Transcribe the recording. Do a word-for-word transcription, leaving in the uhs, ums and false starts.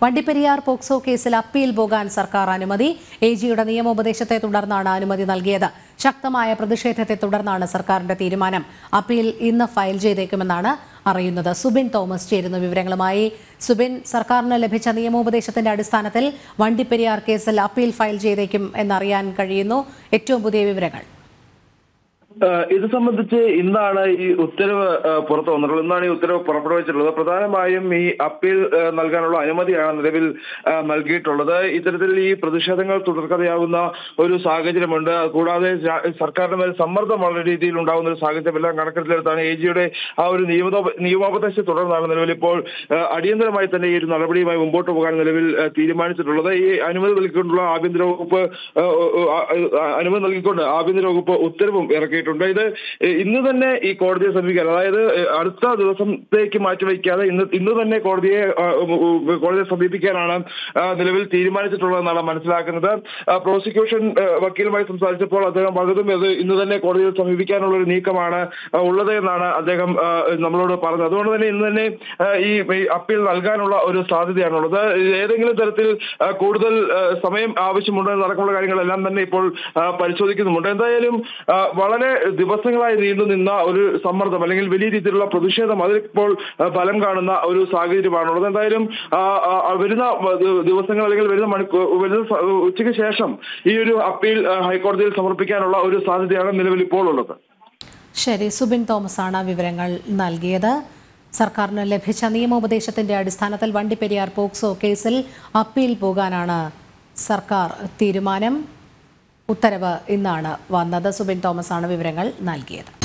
Vandiperiyar POCSO കേസിൽ appeal പോകാൻ സർക്കാർ അനുമതി. എ ജിയുടെ നിയമോപദേശത്തെ തുടർന്നാണ് അനുമതി നൽകിയത്. ശക്തമായ പ്രതിഷേധത്തെ തുടർന്നാണ് സർക്കാരിന്റെ തീരുമാനം. അപ്പീൽ ഇന്ന് ഫയൽ ചെയ്തേക്കുമെന്നാണ് അറിയുന്നത്. സുബിൻ തോമസ് ചേരുന്നു വിവരങ്ങളുമായി. സുബിൻ, സർക്കാരിന് ലഭിച്ച നിയമോപദേശത്തിന്റെ അടിസ്ഥാനത്തിൽ വണ്ടിപ്പെരിയാർ കേസിൽ അപ്പീൽ ഫയൽ ചെയ്തേക്കും എന്നറിയാൻ കഴിയുന്നു. ഏറ്റവും പുതിയ വിവരങ്ങൾ. ഇത് സംബന്ധിച്ച് ഇന്നാണ് ഈ ഉത്തരവ് പുറത്തു വന്നിട്ടുള്ളത്. ഇന്നാണ് ഈ ഉത്തരവ് പുറപ്പെടുവിച്ചിട്ടുള്ളത്. പ്രധാനമായും ഈ അപ്പീൽ നൽകാനുള്ള അനുമതിയാണ് നിലവിൽ നൽകിയിട്ടുള്ളത്. ഇത്തരത്തിൽ ഈ പ്രതിഷേധങ്ങൾ തുടർക്കഥയാവുന്ന ഒരു സാഹചര്യമുണ്ട്. കൂടാതെ സർക്കാരിന്റെ മേൽ സമ്മർദ്ദം വളരെ രീതിയിൽ ഉണ്ടാകുന്ന ഒരു സാഹചര്യമെല്ലാം കണക്കെടുത്തെടുത്താണ് എ ജിയുടെ ആ ഒരു നിയമ നിയമോപദേശത്തെ തുടർന്നാണ് നിലവിൽ ഇപ്പോൾ അടിയന്തരമായി തന്നെ ഈ ഒരു നടപടിയുമായി മുമ്പോട്ട് പോകാൻ നിലവിൽ തീരുമാനിച്ചിട്ടുള്ളത്. ഈ അനുമതി നൽകിക്കൊണ്ടുള്ള ആഭ്യന്തര വകുപ്പ് അനുമതി നൽകിക്കൊണ്ട് ആഭ്യന്തര വകുപ്പ് ഉത്തരവും ഇറക്കി. ഇത് ഇന്ന് തന്നെ ഈ കോടതിയെ സമീപിക്കാൻ, അതായത് അടുത്ത ദിവസത്തേക്ക് മാറ്റിവെക്കാതെ ഇന്ന് ഇന്ന് തന്നെ കോടതിയെ കോടതിയെ സമീപിക്കാനാണ് നിലവിൽ തീരുമാനിച്ചിട്ടുള്ളതെന്നാണ് മനസ്സിലാക്കുന്നത്. പ്രോസിക്യൂഷൻ വക്കീലുമായി സംസാരിച്ചപ്പോൾ അദ്ദേഹം പലതും ഇത് ഇന്ന് തന്നെ കോടതിയെ സമീപിക്കാനുള്ള ഒരു നീക്കമാണ് ഉള്ളത് എന്നാണ് അദ്ദേഹം നമ്മളോട് പറഞ്ഞത്. അതുകൊണ്ട് തന്നെ ഇന്ന് തന്നെ ഈ അപ്പീൽ നൽകാനുള്ള ഒരു സാധ്യതയാണുള്ളത്. ഏതെങ്കിലും തരത്തിൽ കൂടുതൽ സമയം ആവശ്യമുണ്ടോ എന്നടക്കമുള്ള കാര്യങ്ങളെല്ലാം തന്നെ ഇപ്പോൾ പരിശോധിക്കുന്നുമുണ്ട്. എന്തായാലും വളരെ ദിവസങ്ങളായി നീണ്ടു നിന്ന ഒരു സമ്മർദ്ദം അല്ലെങ്കിൽ വലിയ രീതിയിലുള്ള പ്രതിഷേധം അതിലിപ്പോൾ ഫലം കാണുന്ന ഒരു സാഹചര്യമാണുള്ളത്. എന്തായാലും വരുന്ന ദിവസങ്ങൾ അല്ലെങ്കിൽ വരുന്ന മണിക്കൂർ വരുന്ന ഉച്ചയ്ക്ക് ശേഷം ഈ ഒരു അപ്പീൽ ഹൈക്കോടതിയിൽ സമർപ്പിക്കാനുള്ള ഒരു സാധ്യതയാണ് നിലവിൽ ഇപ്പോൾ ഉള്ളത്. ശരി, സുബിൻ തോമസ് ആണ് വിവരങ്ങൾ നൽകിയത്. സർക്കാരിന് ലഭിച്ച നിയമോപദേശത്തിന്റെ അടിസ്ഥാനത്തിൽ വണ്ടിപ്പെരിയാർ പോക്സോ കേസിൽ അപ്പീൽ പോകാനാണ് സർക്കാർ തീരുമാനം. ഉത്തരവ് ഇന്നാണ് വന്നത്. സുബിൻ തോമസ് ആണ് വിവരങ്ങൾ നൽകിയത്.